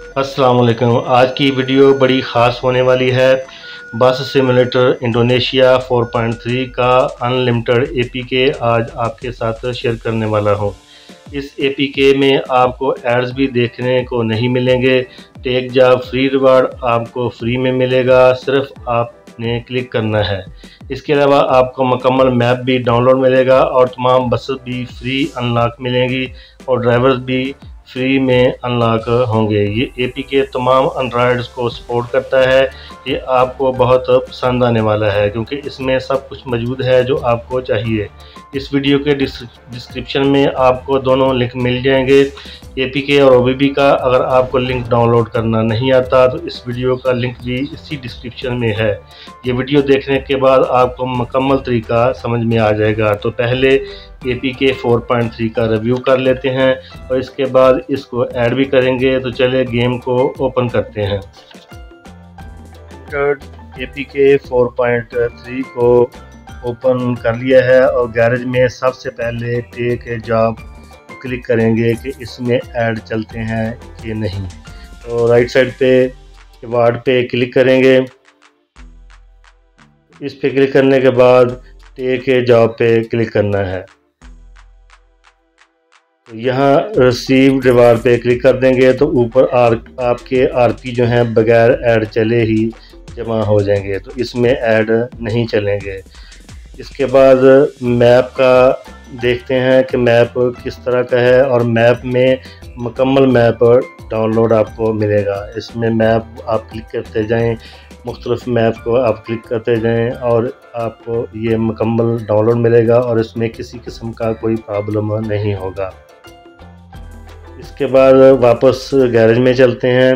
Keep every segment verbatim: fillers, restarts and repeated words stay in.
अस्सलाम वालेकुम। आज की वीडियो बड़ी ख़ास होने वाली है। Bus simulator Indonesia four point three का अनलिमिटेड एपीके आज आपके साथ शेयर करने वाला हूँ। इस एपीके में आपको एड्स भी देखने को नहीं मिलेंगे। टेक जॉब फ्री रिवार्ड आपको फ्री में मिलेगा, सिर्फ आपने क्लिक करना है। इसके अलावा आपको मुकम्मल मैप भी डाउनलोड मिलेगा और तमाम बसेस भी फ्री अनलॉक मिलेंगी और ड्राइवर्स भी फ्री में अनलॉक होंगे। ये एपीके तमाम एंड्रॉयड्स को सपोर्ट करता है। ये आपको बहुत पसंद आने वाला है क्योंकि इसमें सब कुछ मौजूद है जो आपको चाहिए। इस वीडियो के डिस्क्रिप्शन में आपको दोनों लिंक मिल जाएंगे, एपीके और ओबीबी का। अगर आपको लिंक डाउनलोड करना नहीं आता तो इस वीडियो का लिंक भी इसी डिस्क्रिप्शन में है। ये वीडियो देखने के बाद आपको मुकम्मल तरीका समझ में आ जाएगा। तो पहले एपीके फोर पॉइंट थ्री का रिव्यू कर लेते हैं और इसके बाद इसको ऐड भी करेंगे। तो चलिए गेम को ओपन करते हैं। एपीके फोर पॉइंट थ्री को ओपन कर लिया है और गैरेज में सबसे पहले टेक जॉब क्लिक करेंगे कि इसमें ऐड चलते हैं कि नहीं। तो राइट साइड पे वार्ड पे क्लिक करेंगे। इस पे क्लिक करने के बाद टेक जॉब पे क्लिक करना है। तो यहाँ रिसीव रिवार्ड पे क्लिक कर देंगे तो ऊपर आर आपके आरपी जो हैं बगैर ऐड चले ही जमा हो जाएंगे, तो इसमें ऐड नहीं चलेंगे। इसके बाद मैप का देखते हैं कि मैप किस तरह का है और मैप में मुकम्मल मैप डाउनलोड आपको मिलेगा। इसमें मैप आप क्लिक करते जाएं, मुख्तलिफ मैप को आप क्लिक करते जाएं और आपको ये मुकम्मल डाउनलोड मिलेगा और इसमें किसी किस्म का कोई प्रॉब्लम नहीं होगा। इसके बाद वापस गैरेज में चलते हैं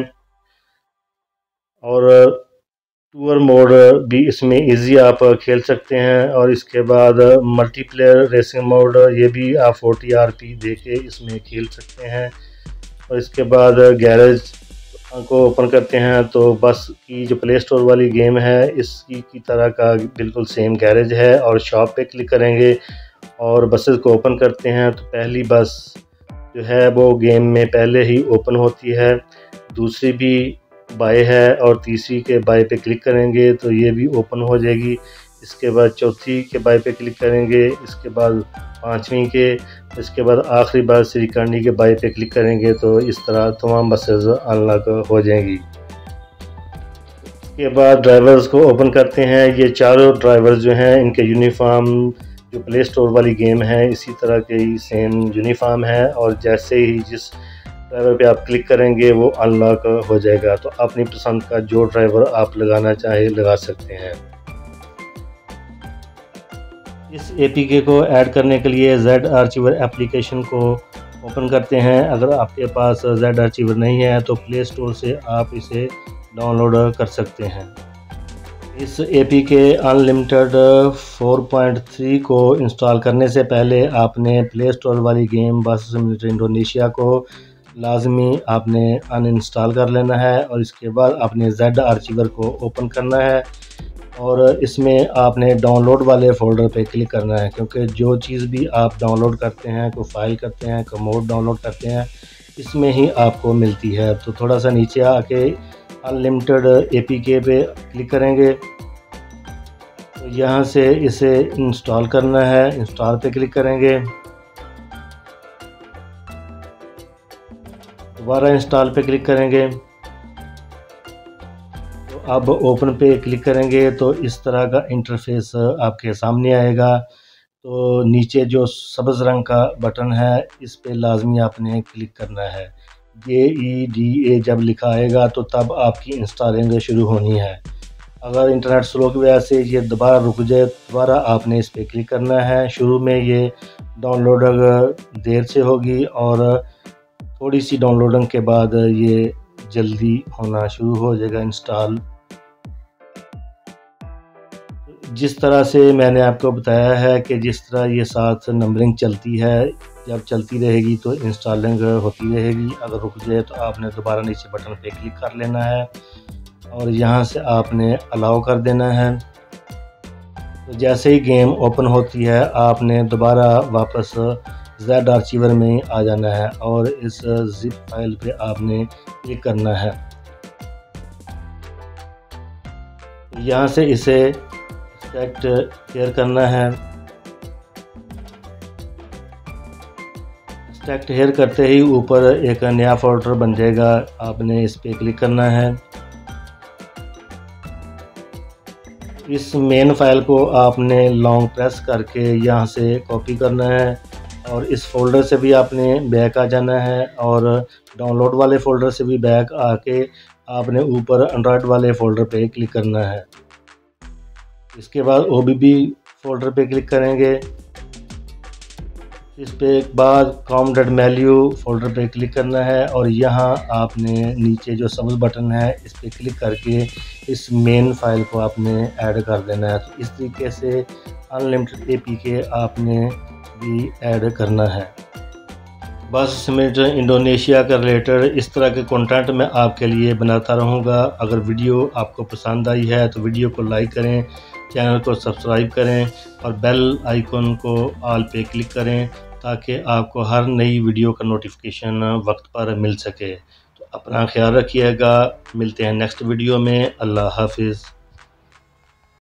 और टूर मोड भी इसमें इजी आप खेल सकते हैं और इसके बाद मल्टीप्लेयर रेसिंग मोड, ये भी आप फोर्टी आर पी दे के इसमें खेल सकते हैं। और इसके बाद गैरेज को ओपन करते हैं तो बस की जो प्ले स्टोर वाली गेम है इसकी की तरह का बिल्कुल सेम गैरेज है और शॉप पे क्लिक करेंगे और बसेस को ओपन करते हैं तो पहली बस जो है वो गेम में पहले ही ओपन होती है, दूसरी भी बाय है और तीसरी के बाय पे क्लिक करेंगे तो ये भी ओपन हो जाएगी। इसके बाद चौथी के बाय पे क्लिक करेंगे, इसके बाद पांचवी के, इसके बाद आखिरी बार श्रीकांडी के बाय पे क्लिक करेंगे तो इस तरह तमाम बसेस अनलॉक हो जाएंगी। इसके बाद ड्राइवर्स को ओपन करते हैं। ये चारों ड्राइवर्स जो हैं इनके यूनिफॉर्म जो प्ले स्टोर वाली गेम है इसी तरह के ही सेम यूनिफॉर्म है और जैसे ही जिस ड्राइवर पे आप क्लिक करेंगे वो अनलॉक हो जाएगा। तो अपनी पसंद का जो ड्राइवर आप लगाना चाहे लगा सकते हैं। इस एपीके को ऐड करने के लिए जेड आर्चिवर एप्लीकेशन को ओपन करते हैं। अगर आपके पास जेड आर्चिवर नहीं है तो प्ले स्टोर से आप इसे डाउनलोड कर सकते हैं। इस APK unlimited four point three को इंस्टॉल करने से पहले आपने प्ले स्टोर वाली गेम बस सिमुलेटर इंडोनेशिया को लाजमी आपने अनइंस्टॉल कर लेना है और इसके बाद आपने जेड आर्चिवर को ओपन करना है और इसमें आपने डाउनलोड वाले फ़ोल्डर पे क्लिक करना है क्योंकि जो चीज़ भी आप डाउनलोड करते हैं, कोई फाइल करते हैं, कोई मोड डाउनलोड करते हैं, इसमें ही आपको मिलती है। तो थोड़ा सा नीचे आके अनलिमिटेड एपीके पे क्लिक करेंगे तो यहाँ से इसे इंस्टॉल करना है। इंस्टॉल पे क्लिक करेंगे, दोबारा इंस्टॉल पे क्लिक करेंगे तो अब ओपन पे क्लिक करेंगे तो इस तरह का इंटरफेस आपके सामने आएगा। तो नीचे जो सब्ज़ रंग का बटन है इस पे लाजमी आपने क्लिक करना है। जे ई डी ए जब लिखा आएगा तो तब आपकी इंस्टॉलिंग शुरू होनी है। अगर इंटरनेट स्लो की वजह से ये दोबारा रुक जाए दोबारा आपने इस पे क्लिक करना है। शुरू में ये डाउनलोड देर से होगी और थोड़ी सी डाउनलोडिंग के बाद ये जल्दी होना शुरू हो जाएगा इंस्टॉल। जिस तरह से मैंने आपको बताया है कि जिस तरह ये साथ नंबरिंग चलती है, जब चलती रहेगी तो इंस्टॉलिंग होती रहेगी। अगर रुक जाए तो आपने दोबारा नीचे बटन पे क्लिक कर लेना है और यहाँ से आपने अलाउ कर देना है। तो जैसे ही गेम ओपन होती है आपने दोबारा वापस जेड आर्चिवर में आ जाना है और इस जिप फाइल पे आपने क्लिक करना है। यहाँ से इसे एक्सट्रैक्ट हेयर करना है। एक्सट्रैक्ट हेयर करते ही ऊपर एक नया फोल्डर बन जाएगा, आपने इस पर क्लिक करना है। इस मेन फाइल को आपने लॉन्ग प्रेस करके यहाँ से कॉपी करना है और इस फोल्डर से भी आपने बैक आ जाना है और डाउनलोड वाले फ़ोल्डर से भी बैक आके आपने ऊपर एंड्रॉयड वाले फ़ोल्डर पे क्लिक करना है। इसके बाद ओ बी बी फ़ोल्डर पे क्लिक करेंगे। इस पे एक बाद कॉम डॉट मेल्यू फ़ोल्डर पे क्लिक करना है और यहाँ आपने नीचे जो सबज बटन है इस पे क्लिक करके इस मेन फाइल को आपने ऐड कर देना है। तो इस तरीके से अनलिमिटेड ए पी के आपने भी ऐड करना है। बस सिमुलेटर इंडोनेशिया का रिलेटेड इस तरह के कंटेंट मैं आपके लिए बनाता रहूँगा। अगर वीडियो आपको पसंद आई है तो वीडियो को लाइक करें, चैनल को सब्सक्राइब करें और बेल आइकन को ऑल पे क्लिक करें ताकि आपको हर नई वीडियो का नोटिफिकेशन वक्त पर मिल सके। तो अपना ख्याल रखिएगा, मिलते हैं नेक्स्ट वीडियो में। अल्लाह हाफिज़।